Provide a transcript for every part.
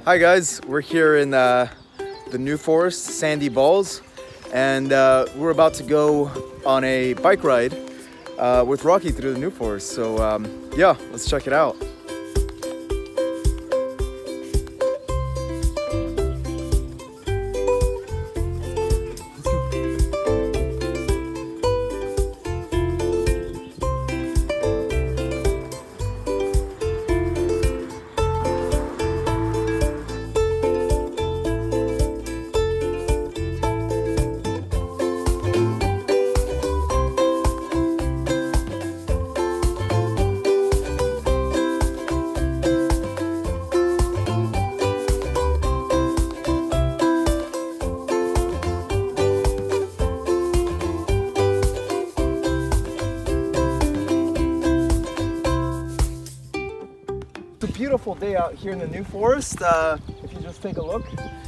Hi guys, we're here in the New Forest, Sandy Balls, and we're about to go on a bike ride with Rocky through the New Forest. So yeah, let's check it out. It's a beautiful day out here in the New Forest. If you just take a look.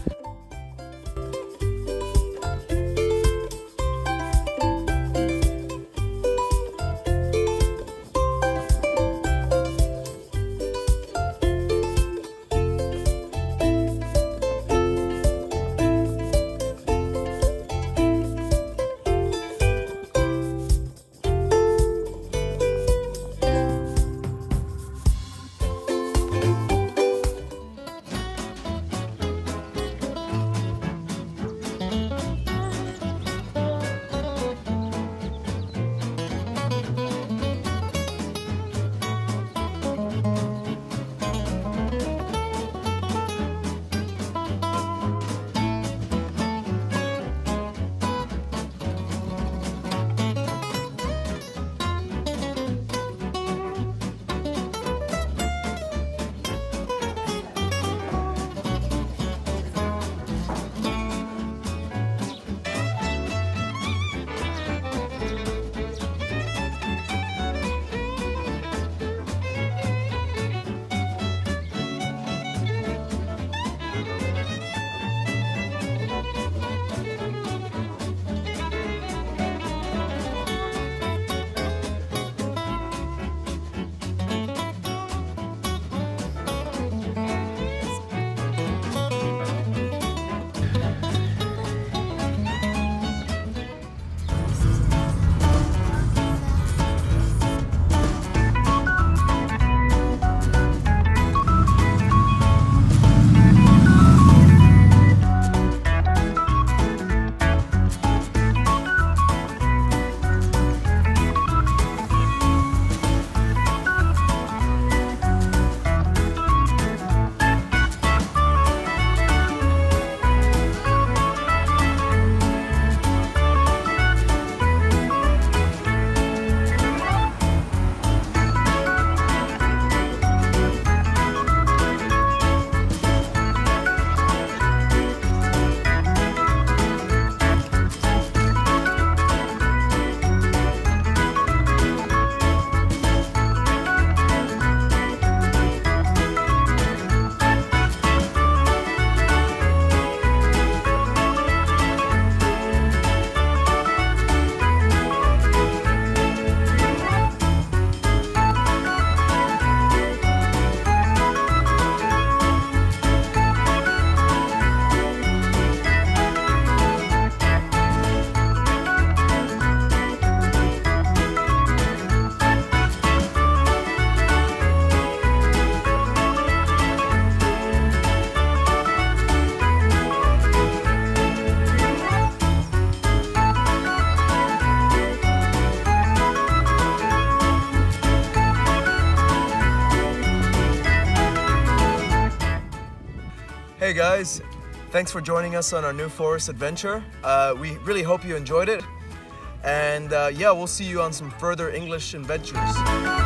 Hey guys, thanks for joining us on our New Forest adventure. We really hope you enjoyed it. And yeah, we'll see you on some further English adventures.